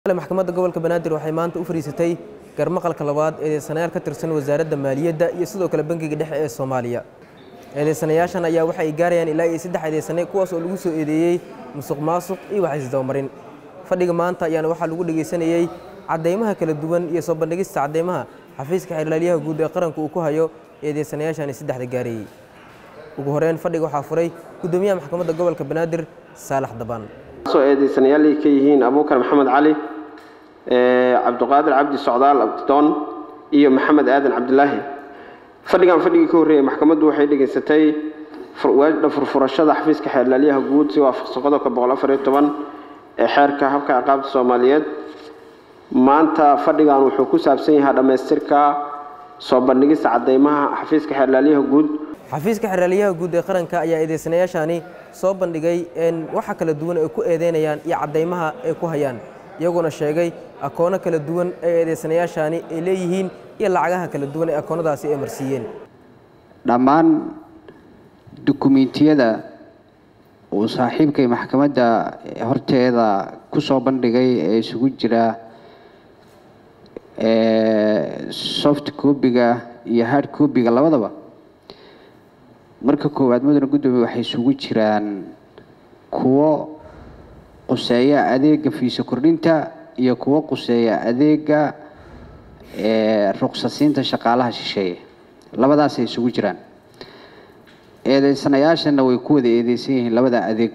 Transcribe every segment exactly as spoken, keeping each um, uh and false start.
maxkamadda gobolka Banaadir waxay maanta u fariisatay garmaqalka labaad ee sanayaal ka tirsan wasaaradda maaliyadda iyo sidoo kale bangiga dhexe ee Soomaaliya. Eedeysanayaashan ayaa waxay gaarayaan ilaa iyo saddex eedeysane kuwaas oo lagu soo eedeeyay musuqmaasuq iyo wax isdabamarin. Fadhiga maanta ayaana waxaa lagu dhageysanayay cadeymaha kala duwan iyo soo bandhigista cadeymaha xafiiska xeerlaaliyaha guud ee qaranka uu ku hayo eedeysanayaashan saddexda gaarayay. ugu horreyn fadhiga waxaa furay gudoomiyaha maxkamadda gobolka Banaadir Saalax Dabaan. soo eedeysanayaal ka yihiin Abuukar Maxamed Cali ee Cabdiqaadir Cabdi Socdaal Abdoon iyo Maxamed Aadan Cabdilaahi. fadhigan fadhigii ka horreeyay maxkamaddu waxay dhageysatay waajda furfurashada xafiiska xeerlaaliyaha guud si waafaqsan qodobka boqol afar iyo toban ee xeerka habka ciqaabta Soomaaliyeed. maanta fadhigan wuxuu ku saabsan yahay dhamaystirka soo bandhigista cadeymaha xafiiska xeerlaaliyaha guud. xafiiska xeerlaaliyaha guud ee qaranka ayaa eedeysanayaashani soo bandhigay in waxa kala duwan ay ku eedeynayaan iyo cadeymaha ay ku hayaan, iyaguna sheegay akoono kala duwan ay eedeysanayaashani ay leeyihiin iyo lacagaha kala duwan ee akoonadaasi ay marsiiyeen. dhammaan dukumiintiyada uu saaxiibkay maxkamadda horteeda ku soo bandhigay ee isugu jira ee soft copy-ga iyo hard copy-ga labadaba marka koowaad mudane gudoomiye waxay isugu jiraan kuwo quseeya adeega fiisa kordhinta iyo kuwo quseeya adeega ee ruqsasiinta shaqaalaha shisheeye. labadaas ay isugu jiraan. eedeysanayaashana way ku wada eedeysan yihiin labada adeeg.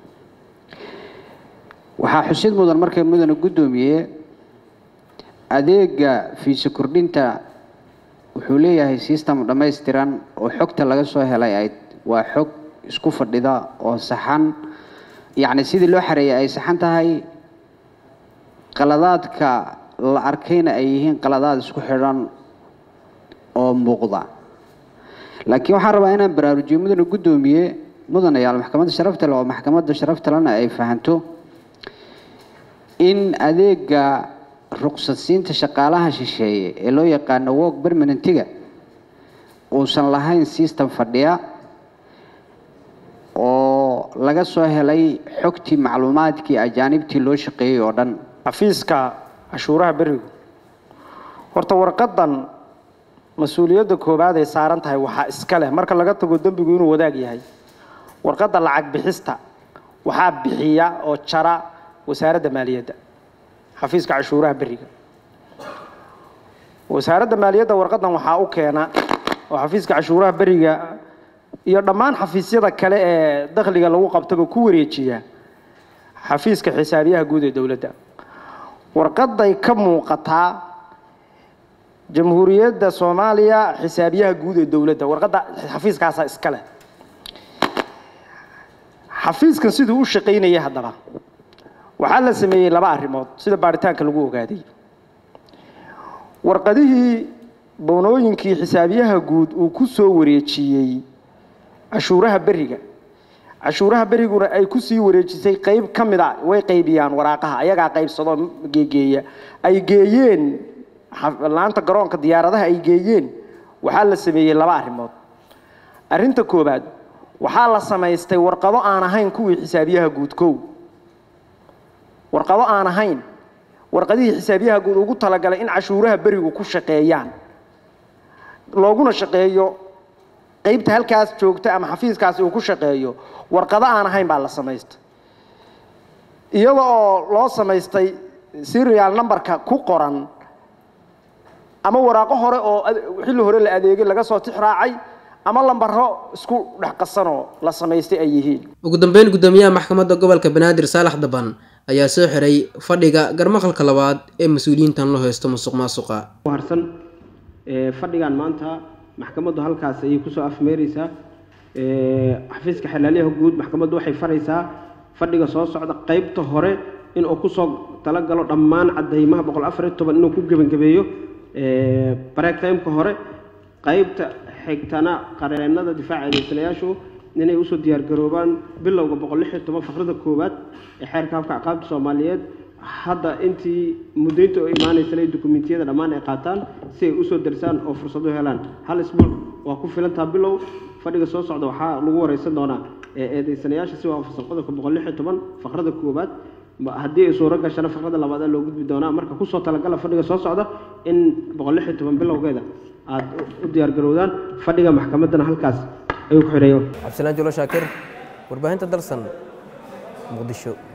waxaa xusid mudan markay mudane gudoomiye adeega fiisa kordhinta wuxuu leeyahay system dhammaystiran oo xogta laga soo helay ay waa xog isku fadhida oo saxan, yacni sidii loo xareeyay ay saxan tahay, qaladaadka la arkayna ay yihiin qaladaad isku xidhan oo muuqda. laakiin waxaan rabaa inaan baraarujiyo mudane gudoomiye mudanayaal maxkamadda sharafta leh oo maxkamadda sharafta lehna ay fahanto in adeega ruqsasiinta shaqaalaha shisheeye ee loo yaqaano work permanentiga uusan lahayn system fadhiya oo laga soo helay xogtii macluumaadkii ajaanibtii loo shaqeeyay oo dhan. xafiiska cashuuraha berigu horta warqadan mas-uuliyadda koowaad ay saaran tahay waxaa iska leh marka laga tago dembigu inuu wadaag yahay. warqadda lacag bixista waxaa bixiya oo jara wasaaradda maaliyadda xafiiska cashuuraha beriga. wasaaradda maaliyadda warqadan waxaa u keena oo xafiiska cashuuraha beriga iyo dhammaan xafiisyada kale ee dakhliga lagu qabtaba ku wareejiya xafiiska xisaabiyaha guud ee dawladda. warqaday ka muuqataa jamhuuriyadda Soomaaliya xisaabiyaha guud ee dawladda. warqada xafiiskaas iska leh. xafiiskan sidoo u shaqeynaya hadaba waxaa la sameeyay laba arrimood sida baaritaanka lagu ogaaday. warqadihii boonooyinkii xisaabiyaha guud uu ku soo wareejiyay cashuuraha beriga cashuuraha beriguna ay ku sii wareejisay qayb kamid ah way qaybiyaan waraaqaha ayaga qaybsado geegeeya ay geeyeen laanta garoonka diyaaradaha ay geeyeen. waxaa la sameeyay laba arrimood. arrinta koobaad waxaa la samaystay warqado aan ahayn kuwii xisaabiyaha guud kow warqado aan ahayn warqadihii xisaabiyaha guud ugu talagalay in cashuuraha berigu ku shaqeeyaan looguna shaqeeyo qaybta halkaas joogta ama xafiiskaas uu ku shaqeeyo. warqado aan ahayn baa la samaystay iyada oo loo samaystay serial numberka ku qoran ama waraaqo hore oo xilli hore la adeegay laga soo tixraacay ama lambaro isku dhaxqasan oo la samaystay ay yihiin. ugu dambeyn gudoomiyaha maxkamadda gobolka Banaadir Saalax Dabaan ayaa soo xiray fadhiga garmaqalka labaad ee mas'uuliyiintan loo haysto musuqmaasuqa. harsan ee fadhigan maanta maxkamaddu halkaas ay ku soo afmeeraysaa. ee xafiiska xeerlaaliyaha guud maxkamaddu waxay faraysaa fadhiga soo socda qaybta hore in uu ku soo tala galo dhammaan cadeymaha boqol afar iyo toban inuu ku gabagabeeyo ee break time-ka hore. qaybta xigtana qareenada difaaca eedeysanayaashu inay u soo diyaar garoobaan bilowga boqol lix iyo toban faqrada koowaad ee xeerka habka ciqaabta Soomaaliyeed. hadda intii muddaynta oo imaanaysay dukumiintiyada dhammaan ay qaataan si ay u soo darsaan oo fursad u helaan. hal isbuuc waa ku filan tahay bilow. fadhiga soo socda waxaa lagu wareysan doonaa eedeysanayaasha si waafaqsan qodobka boqol lix iyo toban faqrada koowaad haddii ay suuro gashana faqrada labaad loo gudbi doonaa marka ku soo talagala fadhiga soo socda in boqol lix iyo toban bilowgeeda aad u diyaar garowdaan fadhiga maxkamaddana halkaas ayuu ku xidhayo cabdisalaan julo shaakir warbaahinta dalsan muqdisho.